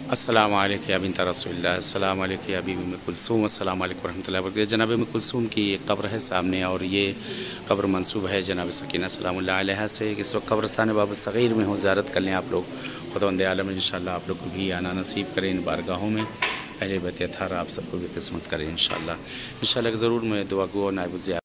अस्सलाम वालेकुम या बिन्त रसूलिल्लाह, अस्सलाम वालेकुम या बीबी उम्मे कुलसूम, अस्सलाम वालेकुम रहमतुल्लाहि व बरकातहू। जनाब उम्मे कुलसूम की एक कब्र है सामने और ये कब्र मंसूब है जनाब सकीना सलामुल्लाह अलैहा से। इस वक्त कब्रस्तान बाब सग़ीर में हो, ज़ियारत कर लें आप लोग। खुदावंद आलम इंशाअल्लाह आप लोग को भी आना नसीब करें इन बारगाहों में। अहले बैत अत्हार आप सबको भी किस्मत करें इंशाअल्लाह। ज़रूर मैं दुआ गो नाइब